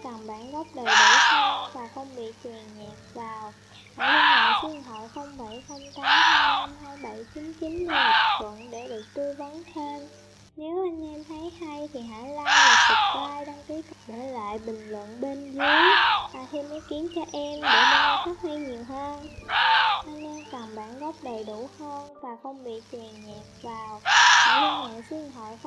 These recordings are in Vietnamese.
cần bản gốc đầy đủ hơn và không bị chèn nhạc vào, hãy liên hệ số điện thoại 0708252799 để lập thuận để được tư vấn thêm. Nếu anh em thấy hay thì hãy like và subscribe, đăng ký để lại bình luận bên dưới và thêm ý kiến cho em để bên em phát huy nhiều hơn. Anh em cần bản gốc đầy đủ hơn và không bị chèn nhạc vào, hãy liên hệ số điện thoại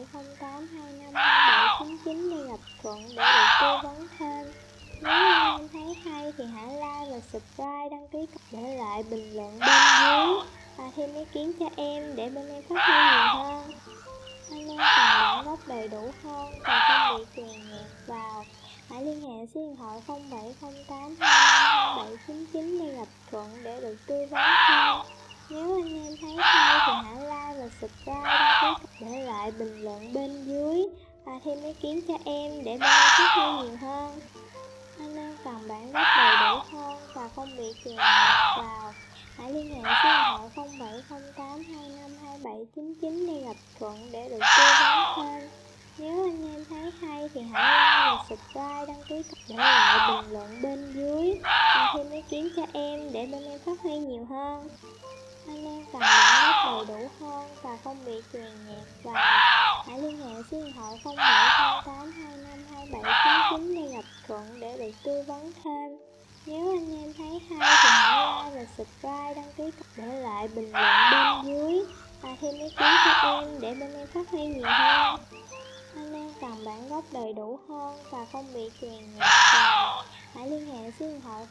0708252799 để gặp Thuận để được tư vấn thêm. Nếu anh em thấy hay thì hãy like và subscribe, đăng ký để lại bình luận bên dưới và thêm ý kiến cho em để bên em phát huy nhiều hơn. Anh em cần bản gốc đầy đủ hơn và không bị chèn nhạc vào, hãy liên hệ số điện thoại 0708252799 để gặp Thuận để được tư vấn thêm. Nếu anh em thấy hay thì hãy like và subscribe, đăng ký để lại bình luận bên dưới và thêm ý kiến cho em để bên em phát huy nhiều hơn. Anh em cần bản gốc đầy đủ hơn và không bị chèn nhạc vào, hãy liên hệ số điện thoại 0708252799 để gặp Thuận để được tư vấn thêm. Nếu anh em thấy hay thì hãy like và subscribe, đăng ký để lại bình luận bên dưới và thêm ý kiến cho em để bên em phát huy nhiều hơn. Anh em cần bản gốc đầy đủ hơn và không bị chèn nhạc vào, hãy liên hệ số điện thoại 0708252799 để gặp Thuận để được tư vấn thêm. Nếu anh em thấy hay thì hãy like và subscribe, đăng ký để lại bình luận bên dưới và thêm ý kiến cho em để bên em phát huy nhiều hơn. Anh em cần bản gốc đầy đủ hơn và không bị chèn nhạc vào, hãy liên hệ số điện thoại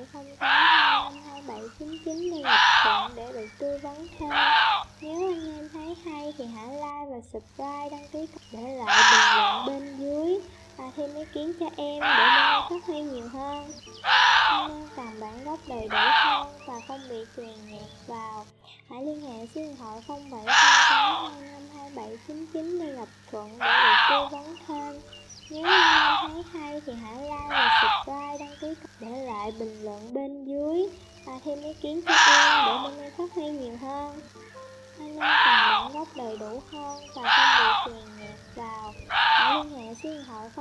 0708252799 để gặp Thuận để được tư vấn thêm. Nếu anh em thấy hay thì hãy like và subscribe, đăng ký để lại bình luận bên dưới và thêm ý kiến cho em để bên em phát huy nhiều hơn. Anh em cần bản gốc đầy đủ hơn và không bị chèn nhạc vào, hãy liên hệ số điện thoại 0708252799 để gặp Thuận để được tư vấn thêm. Nếu anh em thấy hay thì hãy like và subscribe, đăng ký để lại bình luận bên dưới và thêm ý kiến cho em để bên em phát huy nhiều hơn. Anh em cần bản gốc đầy đủ hơn và không bị chèn nhạc vào, hãy liên hệ số điện thoại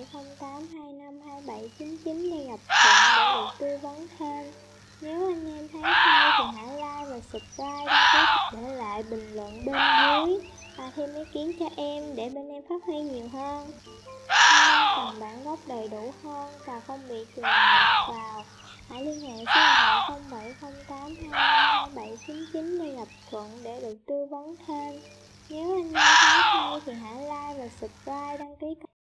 0708252799 để gặp Thuận để được tư vấn thêm. Nếu anh em thấy hay thì hãy like và subscribe, đăng ký để lại bình luận bên dưới và thêm ý kiến cho em để bên em phát huy nhiều hơn. Anh em cần bản gốc đầy đủ hơn và không bị chèn nhạc vào, hãy liên hệ số điện thoại 0708252799 để gặp Thuận để được tư vấn thêm. Nếu anh em thấy hay thì hãy like và subscribe, đăng ký